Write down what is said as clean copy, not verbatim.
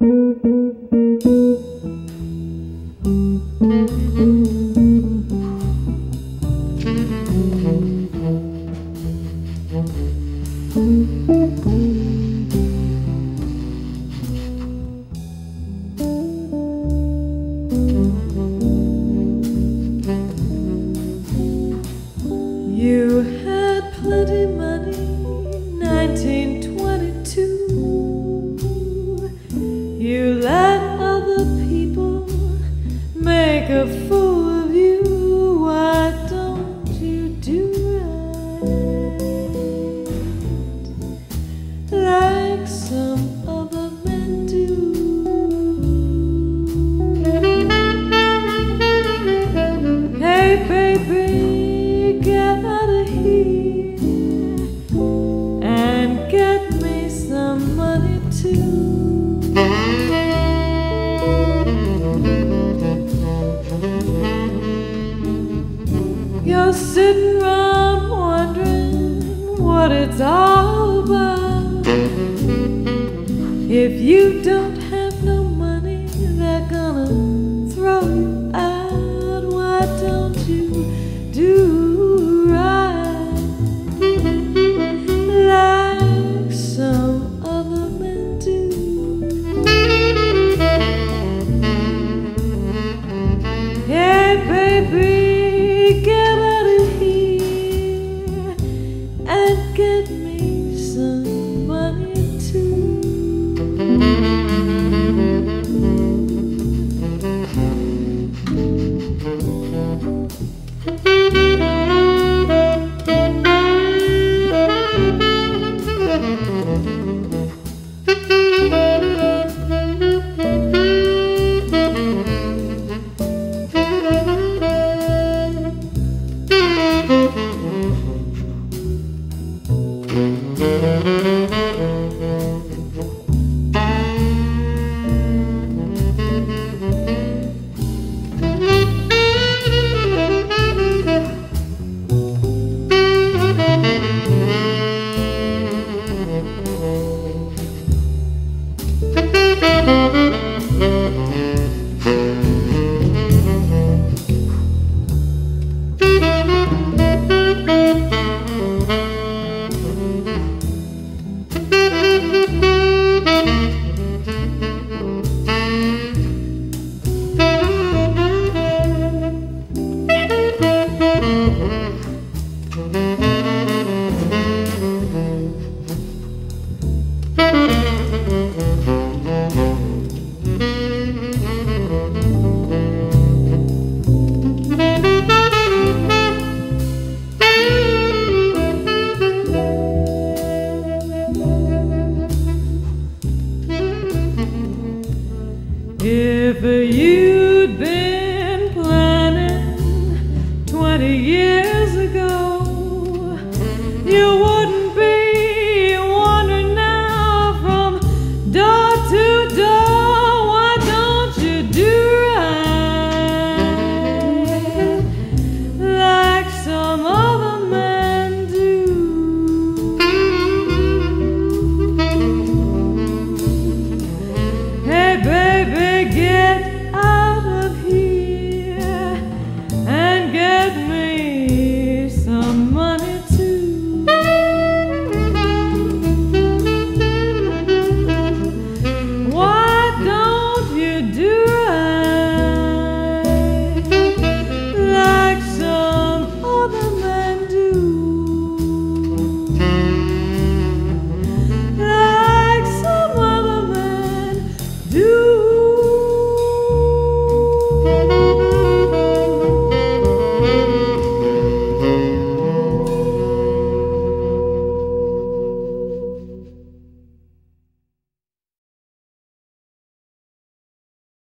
You had plenty money, 1922. You let other people make a fool of you. Why don't you do right like some other men do? Hey baby, get out of here and get me some money too. You're sitting around wondering what it's all about. If you don't have no money, they're gonna throw you out. Why don't you do right like some other men do? Hey baby, get out of here and get me some money too. If you'd been planning 20 years ago, you wouldn't be wandering now from door to door. Why don't you do right like some other men do? Hey baby, get out of here and get me some money too. Why don't you do right like some other men do? Like some other men do.